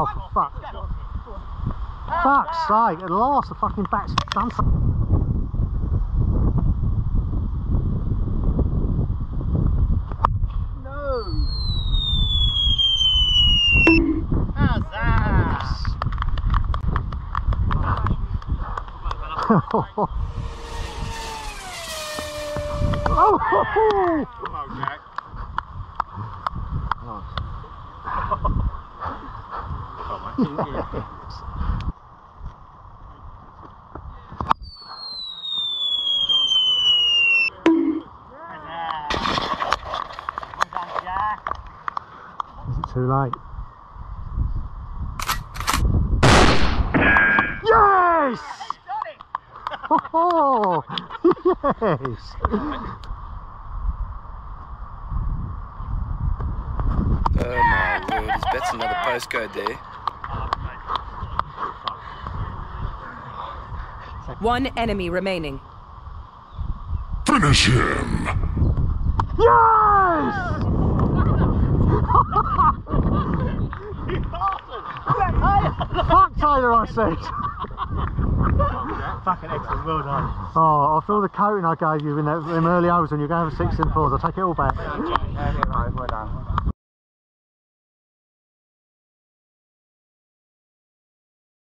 fuck. Fuck's sake, at last the fucking bat's done something. No! How's that? Oh! Come on, Jack. Is it too late? Yes! Oh, yes! Oh my word, he's betting another postcode there. One enemy remaining. Finish him! Yes! Fuck Taylor, I said. Fucking excellent, well done. Oh, after all the coating I gave you in them early hours when you were going for 6 and 4s, I take it all back. Well done.